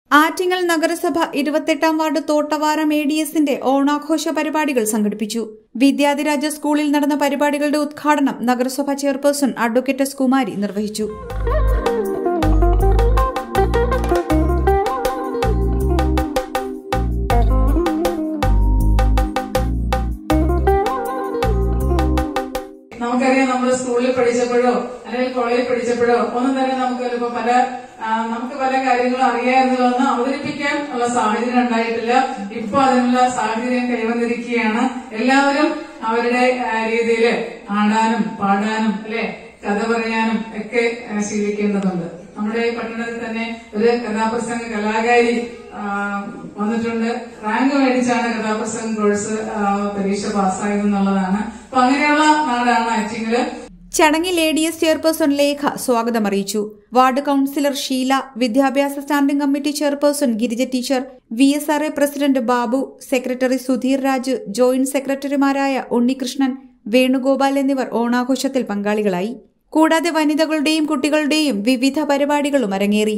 ആറ്റിങ്ങൽ നഗരസഭ 28-ാം വാർഡ് തോട്ടവാരം ADSന്റെ ഓണാഘോഷ പരിപാടികൾ സംഘടിപ്പിച്ചു. വിദ്യാധിരാജ സ്കൂളിൽ നടന്ന പരിപാടികളുടെ ഉദ്ഘാടനം നഗരസഭ ചെയർപേഴ്സൺ അഡ്വക്കേറ്റ് എസ്. കുമാരി നിർവഹിച്ചു. നമുക്കറിയാം, നമ്മൾ സ്കൂളിൽ പഠിച്ചപ്പോഴോ അല്ലെങ്കിൽ കോളേജിൽ പഠിച്ചപ്പോഴോ ഒന്നും തന്നെ നമുക്ക് പല കാര്യങ്ങളും അറിയാമെന്നുള്ളതൊന്നും അവതരിപ്പിക്കാൻ ഉള്ള സാഹചര്യം ഉണ്ടായിട്ടില്ല. ഇപ്പൊ അതിനുള്ള സാഹചര്യം കൈവന്നിരിക്കുകയാണ്. എല്ലാവരും അവരുടെ രീതിയിൽ ആടാനും പാടാനും കഥ പറയാനും ഒക്കെ ശീലിക്കേണ്ടതുണ്ട്. നമ്മുടെ ഈ പട്ടണത്തിൽ തന്നെ ഒരു കഥാപ്രസംഗ കലാകാരി വന്നിട്ടുണ്ട്. റാങ്ക് മേടിച്ചാണ് കഥാപ്രസംഗ കോഴ്സ് പരീക്ഷ പാസ്സായതെന്നുള്ളതാണ്. അപ്പൊ അങ്ങനെയുള്ള നാടാണ് ആറ്റിങ്ങല്. ചടങ്ങിൽ ADS ചെയർപേഴ്സൺ ലേഖ സ്വാഗതം അറിയിച്ചു. വാർഡ് കൌൺസിലർ ഷീല, വിദ്യാഭ്യാസ standing committee chairperson Girija teacher, VSRA president Babu, secretary Sudheer Raj, joint സെക്രട്ടറിമാരായ ഉണ്ണികൃഷ്ണൻ, വേണുഗോപാൽ എന്നിവർ ഓണാഘോഷത്തിൽ പങ്കാളികളായി. കൂടാതെ വനിതകളുടെയും കുട്ടികളുടെയും വിവിധ പരിപാടികളും അരങ്ങേറി.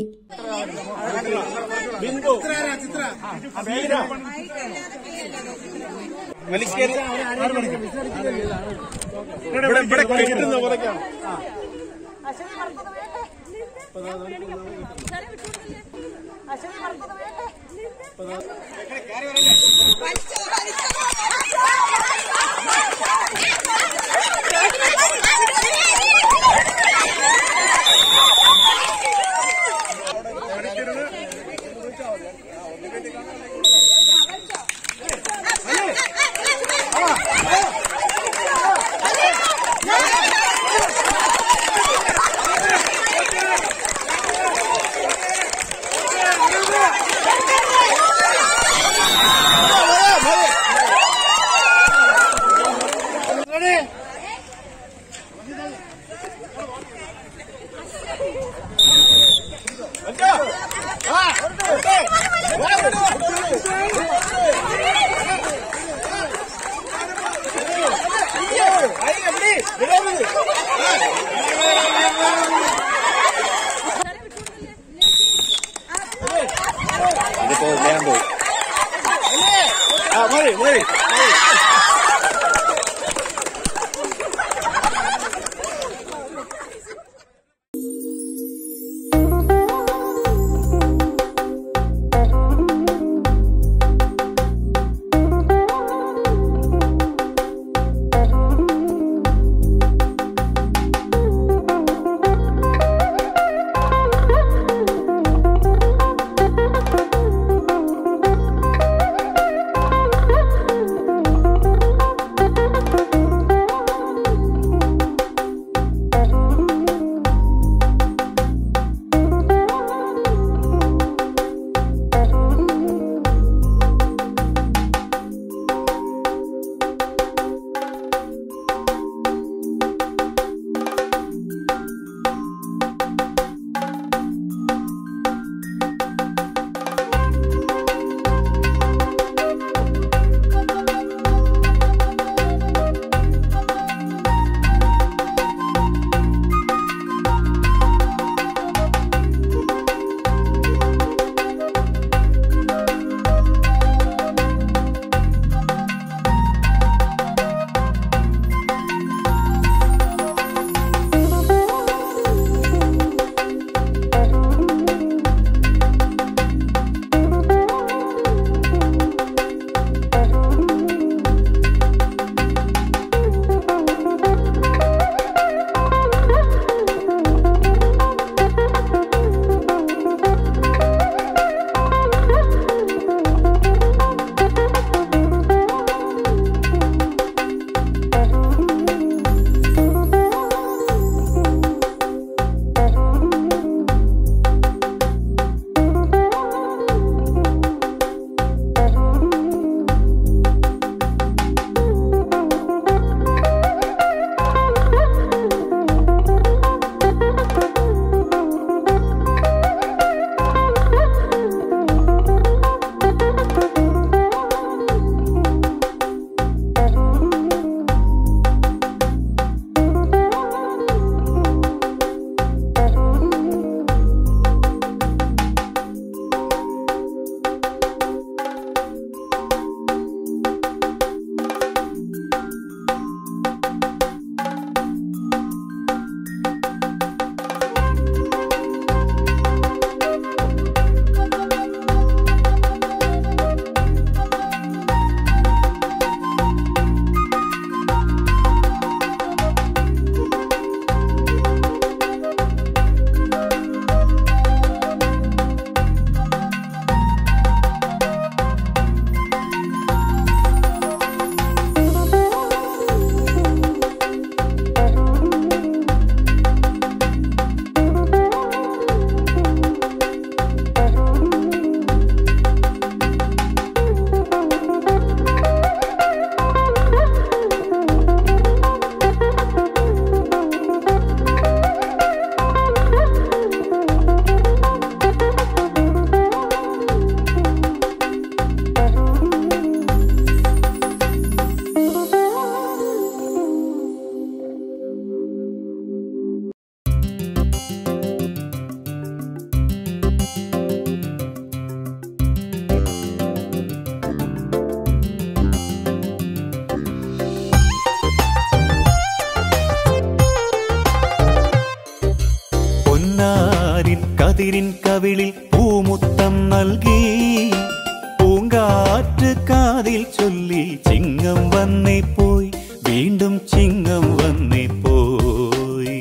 നൽകി പൂങ്കാറ്റ് കാതിൽ ചൊല്ലി ചിങ്ങം വന്നേ പോയി വീണ്ടും ചിങ്ങം വന്നേ പോയി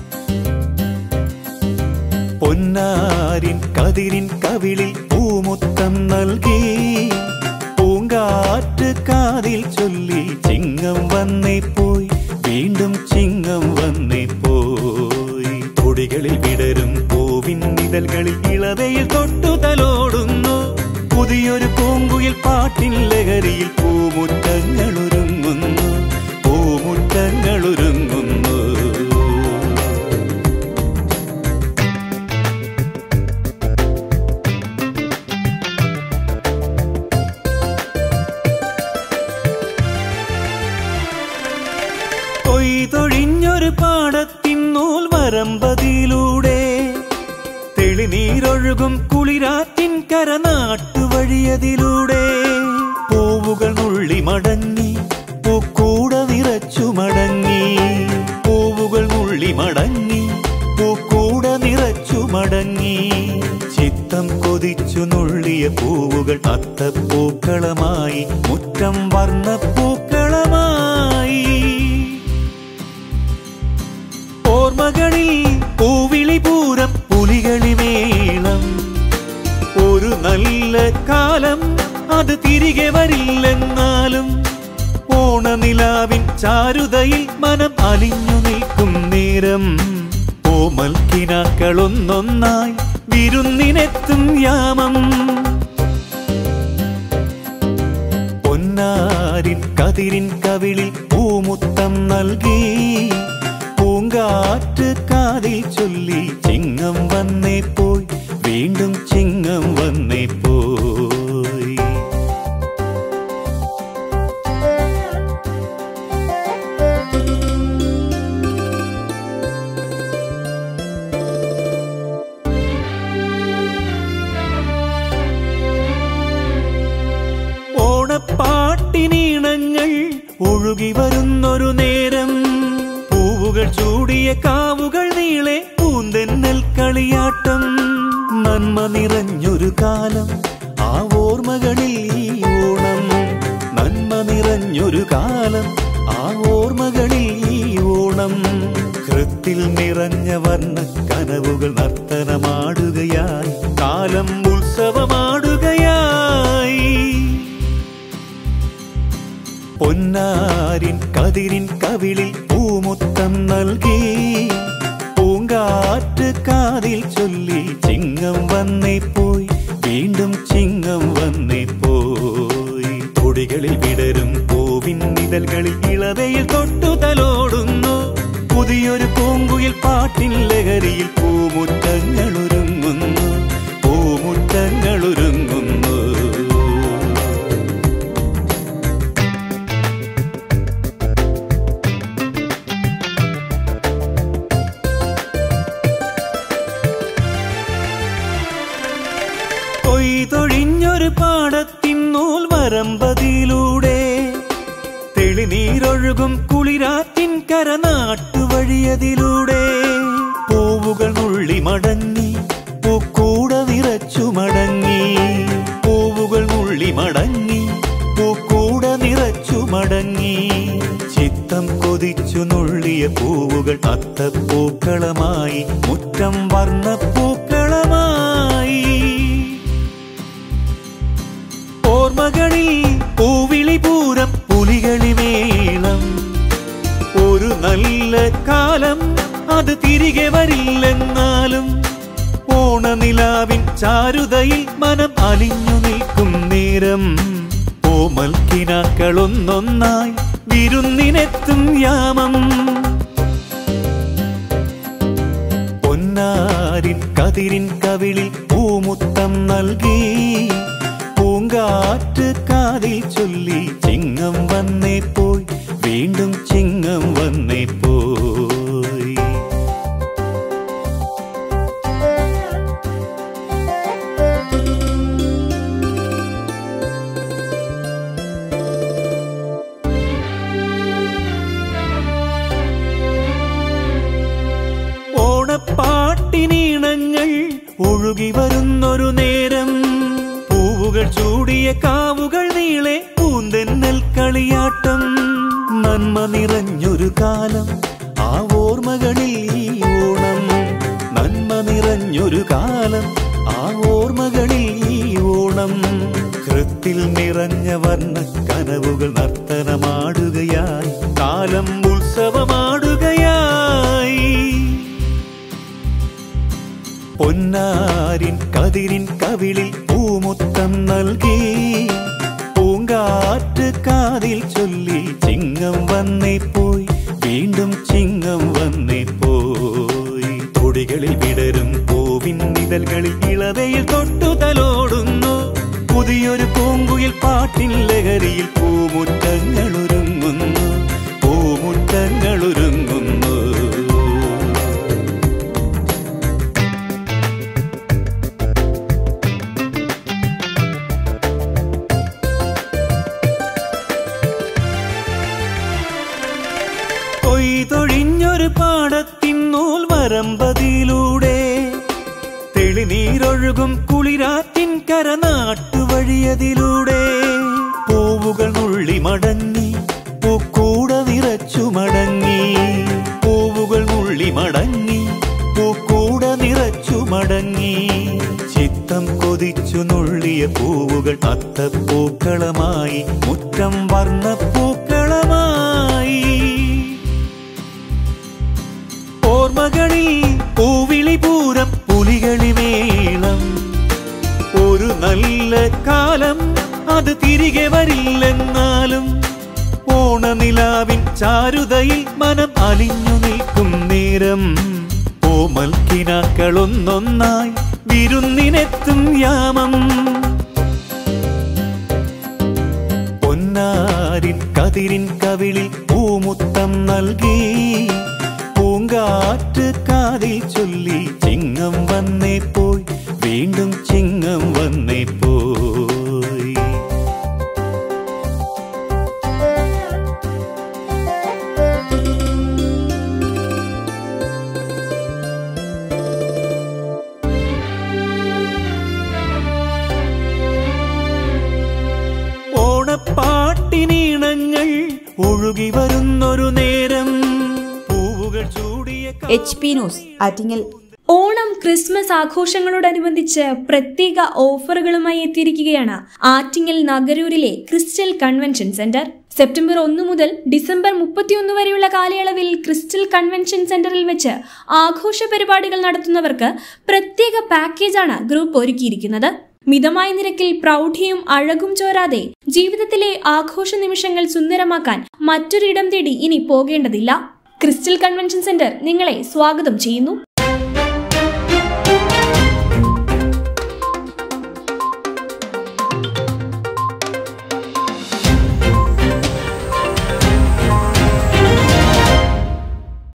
പൊന്നാരിൻ കതിരിൻ കവിളിൽ പൂമുത്തം നൽകി പൂങ്കാറ്റ് കാതിൽ ചൊല്ലി ചിങ്ങം വന്നേ പോയി വീണ്ടും ചിങ്ങം വന്നേ പോയി തൊടികളിൽ വിടരും പൂവിൻ നിഴലുകളിൽ ഇളവയിൽ തൊട്ടുതലോടുന്നു പുതിയൊരു പൂങ്കുയിൽ പാട്ടിൻ ലഹരിയിൽ പൂമുറ്റങ്ങളൊരുങ്ങുന്നു പൂമുറ്റങ്ങളൊരുങ്ങുന്നു കൊയ്തൊഴിഞ്ഞൊരു പാടത്തിൻ നൂൽ വരമ്പതിലൂടെ തെളിനീരൊഴുകും കുളിരാറ്റിൻ കരനാട്ടുവഴിയതിലൂടെ പൂവുകൾ നുള്ളി മടങ്ങി പൂക്കൂട നിറച്ചു മടങ്ങി പൂവുകൾ നുള്ളി മടങ്ങി പൂക്കൂട നിറച്ചു മടങ്ങി ചിത്തം കൊതിച്ചു നുള്ളിയ പൂവുകൾ അത്തപ്പൂക്കളമായി മുറ്റം വർണ്ണപ്പൂക്കളമായി ഓർമ്മകളിൽ പൂവിളി പൂരം പുലികളി മേളം ഒരു നല്ല കാലം അത് തിരികെ വരില്ലെന്നാലും ഓണനിലാവിൻ ചാരുതയിൽ മനം അലിഞ്ഞു നിൽക്കും നേരം ഓമൽക്കിനാക്കളൊന്നൊന്നായി വിരുന്നിനെത്തും യാമം പൊന്നാരിൻ കതിരിൻ കവിളിൽ പൂമുത്തം നൽകി പൂങ്കാറ്റ് കാതിൽ ചൊല്ലി ചിങ്ങം വന്നേ പോയി വീണ്ടും ചിങ്ങം വന്നേ പോയി ഓണപ്പാട്ടിനീണങ്ങൾ ഒഴുകി വരുന്നൊരു നേരം പൂവുകൾ ചൂടിയ കാവുകൾ നീളെ പൂന്തെന്നൽ കളിയാട്ടം നന്മ നിറഞ്ഞൊരു കാലം ആ ഓർമ്മകളിൽ ഈ ഓണം നന്മ നിറഞ്ഞൊരു കാലം ആ ഓർമ്മകളിൽ ഈ ഓണം കൃത്തിൽ നിറഞ്ഞ വർണ്ണ കനവുകൾ നർത്തനമാടുകയായി കാലം ഉത്സവമാടുകയായി പൊന്നാരിൻ കതിരിൻ കവിളിൽ പൂമുത്തം നൽകി പൂങ്കാറ്റ് കാതിൽ ചൊല്ലി ചിങ്ങം വന്നേ പോയി വീണ്ടും ചിങ്ങം വന്നേ പോയി തൊടികളിൽ വിടരും പൂവിൻ നിഴലുകളിൽ ഇളവയിൽ തൊട്ടുതലോടുന്നു പുതിയൊരു പൂങ്കുയിൽ പാട്ടിൻ ലഹരിയിൽ പൂമുറ്റങ്ങളൊരുങ്ങുന്നു പൂമുറ്റങ്ങളൊരുങ്ങുന്നു കൊയ്തൊഴിഞ്ഞൊരു പാടത്തിൻ നൂൽ വരമ്പതിലൂടെ തെളിനീരൊഴുകും കുളിരാറ്റിൻ കരനാട്ടുവഴിയതിലൂടെ പൂവുകൾ നുള്ളി മടങ്ങി പൂക്കൂട നിറച്ചു മടങ്ങി പൂവുകൾ നുള്ളി മടങ്ങി പൂക്കൂട നിറച്ചു മടങ്ങി ചിത്തം കൊതിച്ചു നുള്ളിയ പൂവുകൾ അത്തപ്പൂക്കളമായി മുറ്റം വർണ്ണപ്പൂക്കളമായി ഓർമ്മകളിൽ പൂവിളി പൂരം പുലികളി മേളം ഒരു നല്ല കാലം അത് തിരികെ വരില്ലെന്നാലും ഓണനിലാവിൻ ചാരുതയിൽ മനം അലിഞ്ഞു നിൽക്കും നേരം ഓമൽക്കിനാക്കളൊന്നൊന്നായി വിരുന്നിനെത്തും യാമം പൊന്നാരിൻ കതിരിൻ കവിളിൽ പൂമുത്തം നൽകി പൂങ്കാറ്റ് കാതിൽ ചൊല്ലി ചിങ്ങം വന്നേ പോയി വീണ്ടും ചിങ്ങം വന്നേ പോയി ഓണപ്പാട്ടിനീണങ്ങൾ ഒഴുകി വരുന്നൊരു നേരം കാവുകൾ നീളെ പൂന്തെന്നൽ കളിയാട്ടം. നന്മ നിറഞ്ഞൊരു കാലം ആ ഓർമ്മകളിൽ ഈ ഓണം. നന്മ നിറഞ്ഞൊരു കാലം ആ ഓർമ്മകളിൽ ഈ ഓണം. കൃത്തിൽ നിറഞ്ഞ വർണ്ണ കനവുകൾ നർത്തനമാടുകയായി, കാലം ഉത്സവമാടുകയായി. പൊന്നാരിൻ കതിരിൻ കവിളിൽ പൂമുത്തം നൽകി, പൂങ്കാറ്റ് കാതിൽ ചൊല്ലി ചിങ്ങം വന്നേ പോയി, വീണ്ടും ചിങ്ങം വന്നേ പോയി. തൊടികളിൽ വിടരും പൂവിൻ നിഴലുകളിൽ ഇളവയിൽ തൊട്ടുതലോടുന്നു, പുതിയൊരു പൂങ്കുയിൽ പാട്ടിൻ ലഹരിയിൽ പൂമുറ്റങ്ങളൊരുങ്ങുന്നു, പൂമുറ്റങ്ങളൊരുങ്ങുന്നു. കൊയ്തൊഴിഞ്ഞൊരു പാടത്തിൻ നൂൽ വരമ്പതിലൂടെ, തെളിനീരൊഴുകും കുളിരാറ്റിൻ കരനാട്ടുവഴിയതിലൂടെ. പൂവുകൾ നുള്ളി മടങ്ങി, പൂക്കൂട നിറച്ചു മടങ്ങി. പൂവുകൾ നുള്ളി മടങ്ങി, പൂക്കൂട നിറച്ചു മടങ്ങി. ചിത്തം കൊതിച്ചു നുള്ളിയ പൂവുകൾ അത്തപ്പൂക്കളമായി, മുറ്റം വർണ്ണപ്പൂക്കളമായി. ഓർമ്മകളിൽ പൂവിളി പൂരം പുലികളിമേളം. ഒരു നല്ല കാലം അത് തിരികെ വരില്ലെന്നാലും, ഓണനിലാവിൻ ചാരുതയിൽ മനം അലിഞ്ഞു നിൽക്കും നേരം. ഓമൽക്കിനാക്കളൊന്നൊന്നായി വിരുന്നിനെത്തും യാമം. പൊന്നാരിൻ കതിരിൻ കവിളിൽ പൂമുത്തം നൽകി, പൂങ്കാറ്റ് കാതിൽ ചൊല്ലി ചിങ്ങം വന്നേ പോയി, വീണ്ടും ചിങ്ങം വന്നേ പോയി. ഓണപ്പാട്ടിനീണങ്ങൾ ഒഴുകി വരുന്നൊരു നേരം, പൂവുകൾ ചൂടിയ HP news Attingal. Onam Christmas ആഘോഷങ്ങളോടനുബന്ധിച്ച് പ്രത്യേക ഓഫറുകളുമായി എത്തിയിരിക്കുകയാണ് ആറ്റിങ്ങൽ നഗരൂരിലെ ക്രിസ്റ്റൽ കൺവെൻഷൻ സെന്റർ. സെപ്റ്റംബർ 1 മുതൽ ഡിസംബർ 31 വരെയുള്ള കാലയളവിൽ ക്രിസ്റ്റൽ കൺവെൻഷൻ സെന്ററിൽ വെച്ച് ആഘോഷ പരിപാടികൾ നടത്തുന്നവർക്ക് പ്രത്യേക പാക്കേജാണ് ഗ്രൂപ്പ് ഒരുക്കിയിരിക്കുന്നത്. മിതമായ നിരക്കിൽ പ്രൗഢിയും അഴകും ചോരാതെ ജീവിതത്തിലെ ആഘോഷ നിമിഷങ്ങൾ സുന്ദരമാക്കാൻ മറ്റൊരിടം തേടി ഇനി പോകേണ്ടതില്ല. ക്രിസ്റ്റൽ കൺവെൻഷൻ സെന്റർ നിങ്ങളെ സ്വാഗതം ചെയ്യുന്നു.